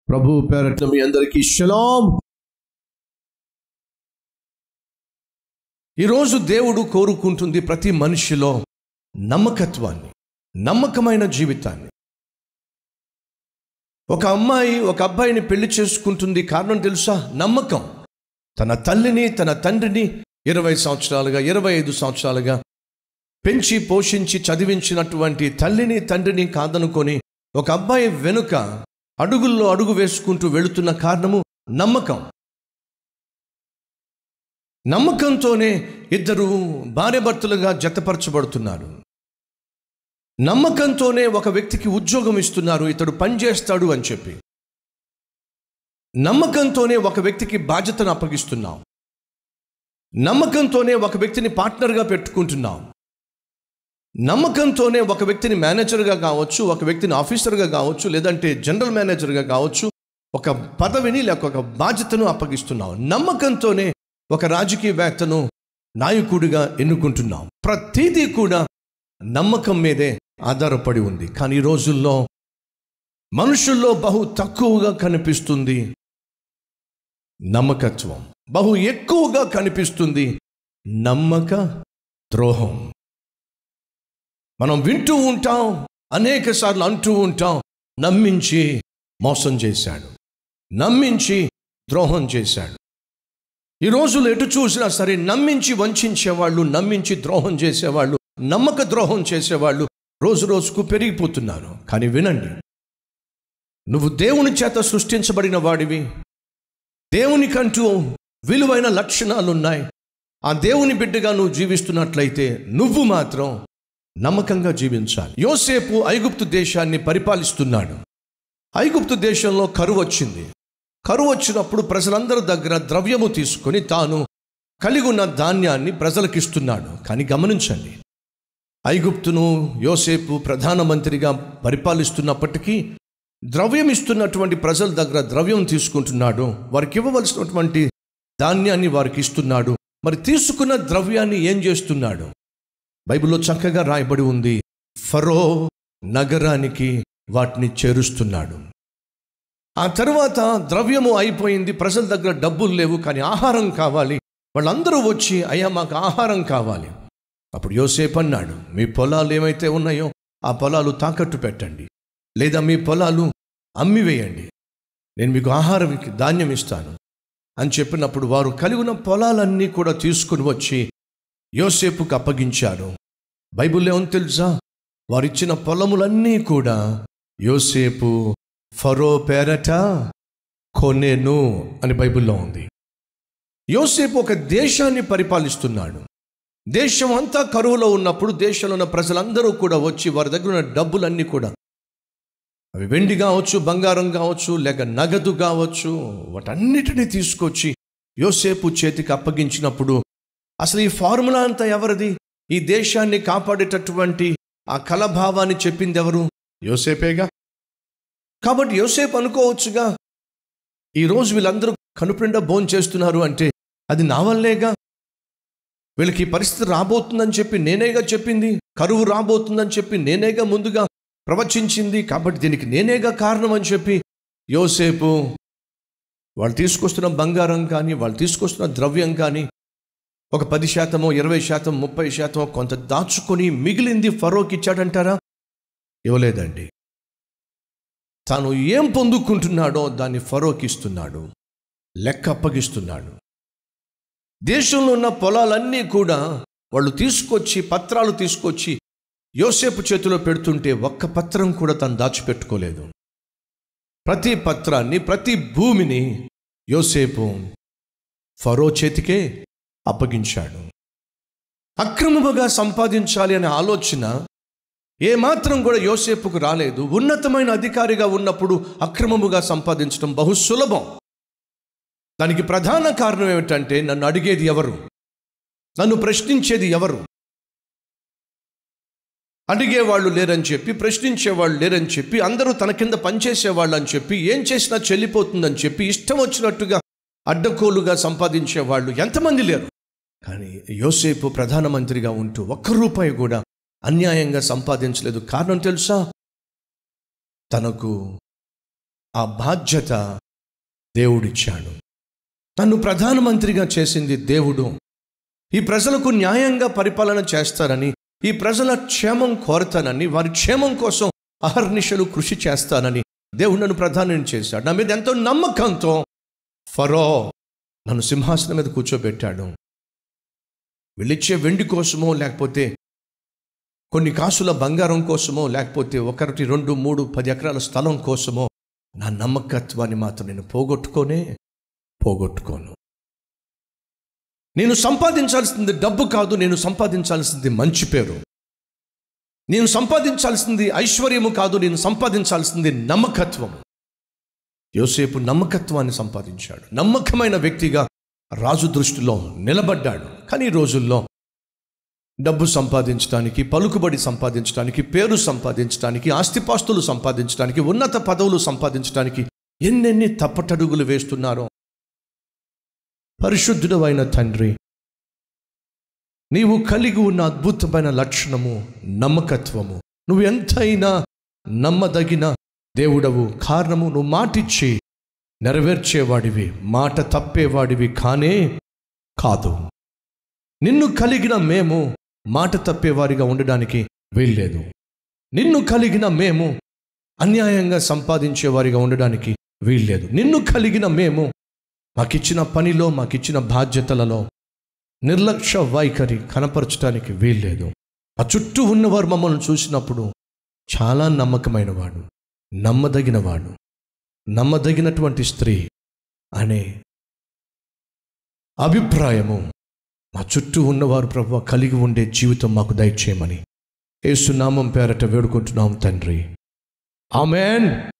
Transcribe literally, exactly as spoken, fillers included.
ప్రభు పేరట మీ అందరికీ షలాం. ఈరోజు దేవుడు కోరుకుంటుంది ప్రతి మనిషిలో నమ్మకత్వాన్ని, నమ్మకమైన జీవితాన్ని. ఒక అమ్మాయి ఒక అబ్బాయిని పెళ్లి చేసుకుంటుంది, కారణం తెలుసా? నమ్మకం. తన తల్లిని తన తండ్రిని ఇరవై సంవత్సరాలుగా ఇరవై ఐదు సంవత్సరాలుగా పెంచి పోషించి చదివించినటువంటి తల్లిని తండ్రిని కాదనుకొని ఒక అబ్బాయి వెనుక అడుగుల్లో అడుగు వేసుకుంటూ వెళుతున్న కారణము నమ్మకం. నమ్మకంతోనే ఇద్దరు భార్యాభర్తలుగా జతపరచబడుతున్నారు. నమ్మకంతోనే ఒక వ్యక్తికి ఉద్యోగం ఇస్తున్నారు, ఇతడు పనిచేస్తాడు అని చెప్పి. నమ్మకంతోనే ఒక వ్యక్తికి బాధ్యతను అప్పగిస్తున్నాం. నమ్మకంతోనే ఒక వ్యక్తిని పార్ట్నర్గా పెట్టుకుంటున్నాం. నమ్మకంతోనే ఒక వ్యక్తిని మేనేజర్గా కావచ్చు, ఒక వ్యక్తిని ఆఫీసర్గా కావచ్చు, లేదంటే జనరల్ మేనేజర్గా కావచ్చు, ఒక పదవిని లేక ఒక బాధ్యతను అప్పగిస్తున్నాం. నమ్మకంతోనే ఒక రాజకీయవేత్తను నాయకుడిగా ఎన్నుకుంటున్నాం. ప్రతిదీ కూడా నమ్మకం మీదే ఆధారపడి ఉంది. కానీ ఈ రోజుల్లో మనుషుల్లో బహు తక్కువగా కనిపిస్తుంది నమ్మకత్వం, బహు ఎక్కువగా కనిపిస్తుంది నమ్మక ద్రోహం. మనం వింటూ ఉంటాం, అనేక సార్లు అంటూ ఉంటాం, నమ్మించి మోసం చేశాడు, నమ్మించి ద్రోహం చేశాడు. ఈ రోజులు ఎటు చూసినా సరే నమ్మించి వంచేవాళ్ళు, నమ్మించి ద్రోహం చేసేవాళ్ళు, నమ్మక ద్రోహం చేసేవాళ్ళు రోజు రోజుకు పెరిగిపోతున్నారు. కానీ వినండి, నువ్వు దేవుని చేత సృష్టించబడిన వాడివి. దేవునికంటూ విలువైన లక్షణాలు ఉన్నాయి. ఆ దేవుని బిడ్డగా నువ్వు జీవిస్తున్నట్లయితే నువ్వు మాత్రం నమ్మకంగా జీవించాలి. యోసేపు ఐగుప్తు దేశాన్ని పరిపాలిస్తున్నాడు. ఐగుప్తు దేశంలో కరువు వచ్చింది. కరువు వచ్చినప్పుడు ప్రజలందరి దగ్గర ద్రవ్యము తీసుకొని తాను కలిగి ఉన్న ధాన్యాన్ని ప్రజలకు ఇస్తున్నాడు. కానీ గమనించండి, ఐగుప్తును యోసేపు ప్రధానమంత్రిగా పరిపాలిస్తున్నప్పటికీ ద్రవ్యం ఇస్తున్నటువంటి ప్రజల దగ్గర ద్రవ్యం తీసుకుంటున్నాడు. వారికి ఇవ్వవలసినటువంటి ధాన్యాన్ని వారికి ఇస్తున్నాడు. మరి తీసుకున్న ద్రవ్యాన్ని ఏం చేస్తున్నాడు? బైబిల్లో చక్కగా రాయబడి ఉంది, ఫరో నగరానికి వాటిని చేరుస్తున్నాడు. ఆ తర్వాత ద్రవ్యము అయిపోయింది, ప్రజల దగ్గర డబ్బులు లేవు, కానీ ఆహారం కావాలి. వాళ్ళందరూ వచ్చి, అయ్యా మాకు ఆహారం కావాలి. అప్పుడు యోసేపు అన్నాడు, మీ పొలాలు ఏమైతే ఉన్నాయో ఆ పొలాలు తాకట్టు పెట్టండి, లేదా మీ పొలాలు అమ్మివేయండి, నేను మీకు ఆహారం ధాన్యం ఇస్తాను అని చెప్పినప్పుడు వారు కలిగి ఉన్న పొలాలన్నీ కూడా తీసుకుని వచ్చి యోసేపుకు అప్పగించారు. బైబిల్లో ఏమని తెలుసా? వారిచ్చిన పొలములన్నీ కూడా యోసేపు ఫరో పేరట కొనెను అని బైబిల్లో ఉంది. యోసేపు ఒక దేశాన్ని పరిపాలిస్తున్నాడు. దేశం అంతా కరువులో ఉన్నప్పుడు దేశంలో ఉన్న ప్రజలందరూ కూడా వచ్చి వారి దగ్గర ఉన్న డబ్బులన్నీ కూడా, అవి వెండి కావచ్చు, బంగారం కావచ్చు, లేక నగదు కావచ్చు, వాటన్నిటినీ తీసుకొచ్చి యోసేపు చేతికి అప్పగించినప్పుడు అసలు ఈ ఫార్ములా అంతా ఎవరిది? ఈ దేశాన్ని కాపాడేటటువంటి ఆ కలభావాన్ని చెప్పింది ఎవరు? యోసేపేగా. కాబట్టి యోసేపు అనుకోవచ్చుగా, ఈరోజు వీళ్ళందరూ కనుపిండా భోజనం చేస్తున్నారు అంటే అది నా వల్లేగా, వీళ్ళకి ఈ పరిస్థితి రాబోతుందని చెప్పి నేనేగా చెప్పింది, కరువు రాబోతుందని చెప్పి నేనేగా ముందుగా ప్రవచించింది, కాబట్టి దీనికి నేనేగా కారణం అని చెప్పి యోసేపు వాళ్ళు తీసుకొస్తున్న బంగారం కానీ వాళ్ళు తీసుకొస్తున్న ద్రవ్యం కానీ ఒక పది శాతమో ఇరవై శాతం ముప్పై శాతం కొంత దాచుకొని మిగిలింది ఫరోకి ఇచ్చాడంటారా? ఇవ్వలేదండి. తాను ఏం పొందుకుంటున్నాడో దాన్ని ఫరోకి ఇస్తున్నాడు, లెక్క అప్పగిస్తున్నాడు. దేశంలో ఉన్న పొలాలన్నీ కూడా వాళ్ళు తీసుకొచ్చి పత్రాలు తీసుకొచ్చి యోసేపు చేతిలో పెడుతుంటే ఒక్క పత్రం కూడా తను దాచిపెట్టుకోలేదు. ప్రతి పత్రాన్ని, ప్రతి భూమిని యోసేపు ఫరో చేతికే అప్పగించాడు. అక్రమముగా సంపాదించాలి అనే ఆలోచన ఏమాత్రం కూడా యోసేపుకు రాలేదు. ఉన్నతమైన అధికారిగా ఉన్నప్పుడు అక్రమముగా సంపాదించడం బహు సులభం. దానికి ప్రధాన కారణం ఏమిటంటే, నన్ను అడిగేది ఎవరు, నన్ను ప్రశ్నించేది ఎవరు, అడిగేవాళ్ళు లేరని చెప్పి, ప్రశ్నించేవాళ్ళు లేరని చెప్పి, అందరూ తన కింద పనిచేసేవాళ్ళు అని చెప్పి, ఏం చేసినా చెల్లిపోతుందని చెప్పి ఇష్టం వచ్చినట్టుగా అడ్డకోలుగా సంపాదించేవాళ్ళు ఎంతమంది లేరు. కానీ యోసేపు ప్రధానమంత్రిగా ఉంటూ ఒక్క రూపాయి కూడా అన్యాయంగా సంపాదించలేదు. కారణం తెలుసా? తనకు ఆ బాధ్యత దేవుడిచ్చాడు. తను ప్రధానమంత్రిగా చేసింది దేవుడు. ఈ ప్రజలకు న్యాయంగా పరిపాలన చేస్తారని, ఈ ప్రజల క్షేమం కోరతానని, వారి క్షేమం కోసం అహర్నిశలు కృషి చేస్తానని దేవుడు నన్ను ప్రధానం చేశాడు. నా మీద ఎంతో నమ్మకంతో ఫరో నన్ను సింహాసనం మీద కూర్చోబెట్టాడు. వెళ్ళిచ్చే వెండి కోసమో, లేకపోతే కొన్ని కాసుల బంగారం కోసమో, లేకపోతే ఒకటి రెండు మూడు పది ఎకరాల స్థలం కోసమో నా నమ్మకత్వాన్ని మాత్రం నేను పోగొట్టుకోనే పోగొట్టుకోను. నేను సంపాదించాల్సింది డబ్బు కాదు, నేను సంపాదించాల్సింది మంచి పేరు. నేను సంపాదించాల్సింది ఐశ్వర్యము కాదు, నేను సంపాదించాల్సింది నమ్మకత్వము. యోసేపు నమ్మకత్వాన్ని సంపాదించాడు. నమ్మకమైన వ్యక్తిగా రాజు దృష్టిలో నిలబడ్డాడు. కానీ ఈ రోజుల్లో డబ్బు సంపాదించడానికి, పలుకుబడి సంపాదించడానికి, పేరు సంపాదించడానికి, ఆస్తిపాస్తులు సంపాదించడానికి, ఉన్నత పదవులు సంపాదించడానికి ఎన్నెన్ని తప్పటడుగులు వేస్తున్నారో. పరిశుద్ధుడు అయిన తండ్రి, నీవు కలిగి ఉన్న అద్భుతమైన లక్షణము నమ్మకత్వము. నువ్వు ఎంతైనా నమ్మదగిన దేవుడవు. కారణము, నువ్వు మాటిచ్చి నెరవేర్చేవాడివి, మాట తప్పేవాడివి కానే కాదు. నిన్ను కలిగిన మేము మాట తప్పేవారిగా ఉండడానికి వీల్లేదు. నిన్ను కలిగిన మేము అన్యాయంగా సంపాదించేవారిగా ఉండడానికి వీల్లేదు. నిన్ను కలిగిన మేము మాకిచ్చిన పనిలో, మాకిచ్చిన బాధ్యతలలో నిర్లక్ష్య వైఖరి కనపరచడానికి వీల్లేదు. ఆ చుట్టూ ఉన్నవారు మమ్మల్ని చూసినప్పుడు చాలా నమ్మకమైన వాడు, నమ్మదగిన వాడు, నమ్మదగినటువంటి స్త్రీ అనే అభిప్రాయము మా చుట్టూ ఉన్నవారు ప్రభువా కలిగి ఉండే జీవితం మాకు దయచేయమని యేసు నామం పేరట వేడుకుంటున్నాం తండ్రి. ఆమేన్.